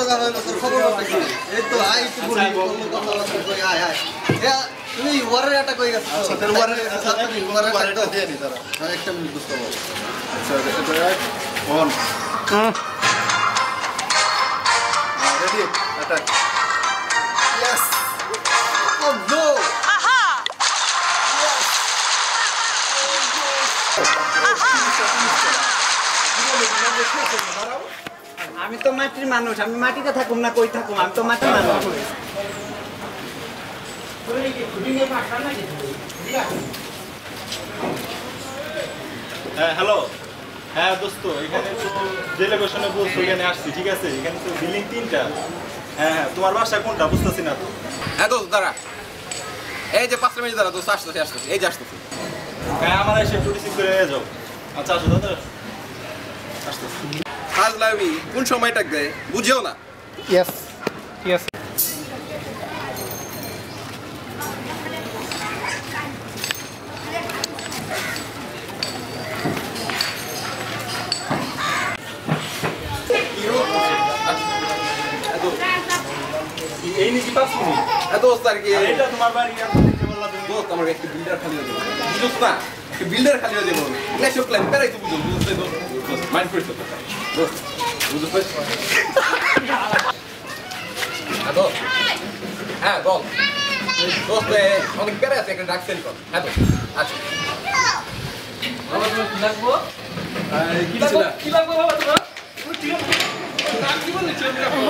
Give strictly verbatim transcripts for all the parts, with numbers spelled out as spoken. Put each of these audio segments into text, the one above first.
জোগাড় হইলো তোর খবর আছে কি এই তো আই তো বলি কথা আছে কই আয় আয় এ তুমি ওয়ারের একটা কই গেছ আচ্ছা তোর ওয়ারের আচ্ছা তুমি ওয়ারের একটা দিয়ে নি তারা আর একটা মিনিট বুঝতে পারো আচ্ছা এটা right on hmm ready attack yes ও গো আহা ইয়েস আমি তো মাটির মানুষ আমি মাটিতে থাকুম না কই থাকুম আমি তো মাটির মানুষ হ্যাঁ হ্যালো হ্যাঁ দোস্ত এখানে তো যে লোকেশনে বলছো এখানে আসছি ঠিক আছে এখানে তো বিল্ডিং তিনটা হ্যাঁ হ্যাঁ তোমার বাসা কোনটা বুঝতেছি না তো হ্যাঁ দোস্ত দাঁড়া এই যে পাঁচটা মিনিট দাঁড়া দোস্ত আসতেছে আসতেছে এই যে আসতেছে হ্যাঁ আমার এসে একটু রিসিভ করে যাও আচ্ছা আসো দাদা আসতেছি ফাজলামি কোন সময়টা দেয় বুঝেও না ইয়েস ইয়েস এই নিচে পাঁচ মিনিট হ্যাঁ দোস্ত আর কি এটা তোমার বাড়ি দোস্ত আমার একটা বিল্ডার খালি হয়ে যাবে বুঝোস না একটা বিল্ডার খালি হয়ে যাবে না সব প্ল্যান পেরাই তো বুঝো বুঝতে দোস্ত মাইন্ড ফ্রেশ হতে দোস্ত বুঝতে পারছিস হ্যাঁ দোস্ত হ্যাঁ বল দোস্ত অনেক পেরে আছে একটা ডাক সেল কর হ্যাঁ দোস্ত আচ্ছা বাবা তুমি কি লাগবো কি লাগবো কি লাগবো বাবা তোমার কি বলছিস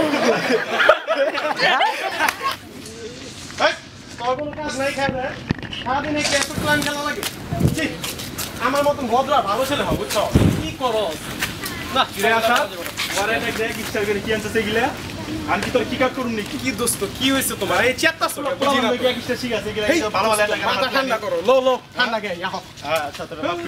আমার মতন ভদ্র ভালো ছেলে হবে বুঝছো কি করো না ফিরে আসা কি আনতেছে গিলা আমি কি তোর কি কাজ করুন নাকি কি দোস্ত কি হয়েছে তোমার এই চেত্তা শোনা বুঝি না ঠিক আছে ভালো ভালো মাথা ঠান্ডা করো লো লো ঠান্ডা গে ইয়াহ আচ্ছা তোর বাপ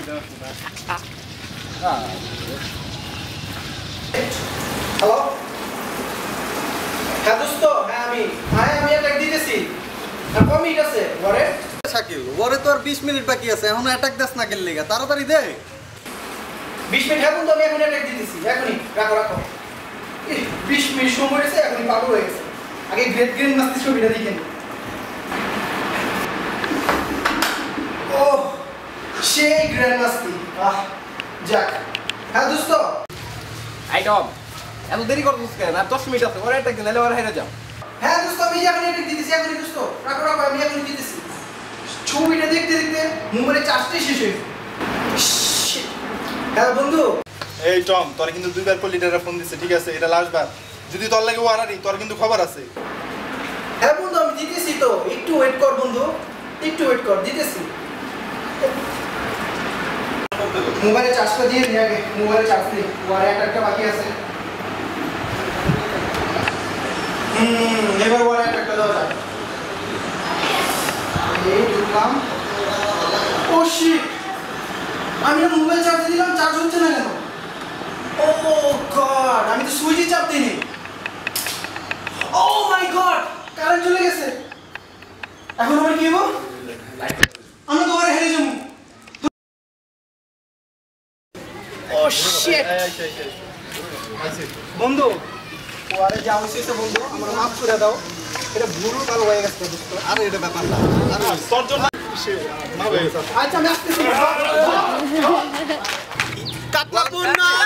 হ্যালো হ্যাঁ দোস্ত হ্যাঁ আমি হ্যাঁ আমি অ্যাটাক দিতেছি আর কম মিনিট আছে ওরে শাকিল ওরে তো আর বিশ মিনিট বাকি আছে এখন অ্যাটাক দাস না গেল লাগা তাড়াতাড়ি দে বিশ মিনিট এখন তো আমি এখন অ্যাটাক দিতেছি এখনই রাখো রাখো বিশ মিনিট সময় হয়েছে এখনই পাগল হয়ে গেছে আগে গ্রেট গ্রিন মাস্তি ছবিটা দেখেন ও সেই গ্র্যান্ড মাস্তি আহ যাক হ্যাঁ দোস্ত আইটম এত দেরি করছিস কেন আর দশ মিনিট আছে ওরা একটা দিন নাহলে ওরা হেরে যাও হ্যাঁ দোস্ত আমি এখন অ্যাটাক দিতেছি এখনই দোস্ত রাখো রাখো আমি এখনই দিতেছি ছবিটা দেখতে দেখতে মোবাইলে চার্জটাই শেষ হয়ে গেছে হ্যাঁ বন্ধু এই টম তোর কিন্তু দুইবার পর লিডাররা ফোন দিচ্ছে ঠিক আছে এটা লাস্ট বার যদি তোর লাগে ওয়ারারি তোর কিন্তু খবর আছে হ্যাঁ বন্ধু আমি দিতেছি তো একটু ওয়েট কর বন্ধু একটু ওয়েট কর দিতেছি মোবাইলে চার্জটা দিয়ে নি আগে মোবাইলে চার্জ নেই ওয়ার একটা বাকি আছে হুম এবার ওয়ার একটা দাও যায় এই ঢুকলাম ও শিট আমি না মোবাইল চার্জ দিলাম চার্জ হচ্ছে না কেন ও গড আমি তো সুইচই চাপ দিইনি ও মাই গড কারেন্ট চলে গেছে এখন আমার কি হবো আমি তো ওরে হেরে যাবো ও শিট বন্ধু ওরে যা হইছে বন্ধু আমরা মাফ করে দাও এটা ভুল কাল হয়ে গেছে দোস্ত আরে এটা ব্যাপার না আরে তোর জন্য আচ্ছা আমি আসতেছি কাতলা পূর্ণ